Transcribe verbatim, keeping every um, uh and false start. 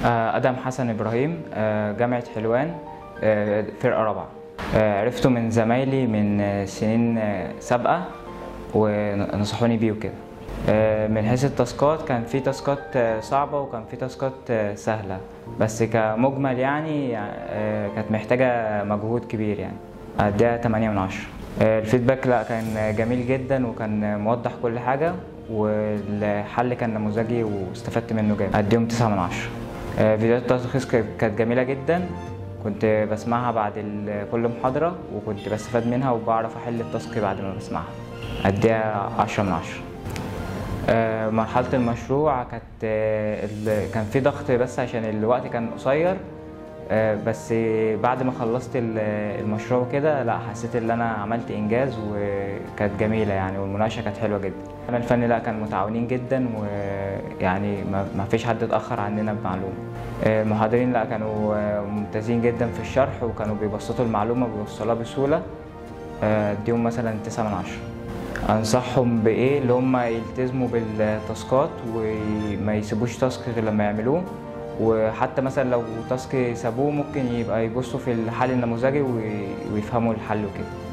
آه، أدم حسن إبراهيم، آه، جامعة حلوان، آه، فرقة رابعة. آه، عرفته من زمايلي من آه، سنين آه، سابقة ونصحوني بيه وكده. آه، من حيث التاسكات كان في تاسكات آه، صعبة وكان في تاسكات آه، سهلة، بس كمجمل يعني آه، كانت محتاجة مجهود كبير يعني. أديها تمانية من عشرة. آه، الفيدباك لا كان جميل جدا وكان موضح كل حاجة، والحل كان نموذجي واستفدت منه جامد. أديهم تسعة من عشرة. آه، فيديوهات التلخيص كانت جميلة جدا، كنت بسمعها بعد كل محاضرة وكنت بستفاد منها وبعرف أحل التاسك بعد ما بسمعها. أديها عشرة من عشرة. آه، مرحلة المشروع كانت آه، كان في ضغط بس عشان الوقت كان قصير، آه، بس بعد ما خلصت المشروع كده لا حسيت ان انا عملت انجاز وكانت جميله يعني، والمناقشه كانت حلوه جدا. العمل الفني لا كانوا متعاونين جدا، ويعني ما فيش حد اتاخر عننا بمعلومه. آه، المحاضرين لا كانوا آه، ممتازين جدا في الشرح وكانوا بيبسطوا المعلومه وبيوصلوها بسهوله. آه، اديهم مثلا تسعة من عشرة. انصحهم بايه؟ اللي هم يلتزموا بالتاسكات وما يسيبوش تاسك غير لما يعملوه، وحتى مثلا لو تاسك سابوه ممكن يبقى يبصوا في الحل النموذجي ويفهموا الحل وكده.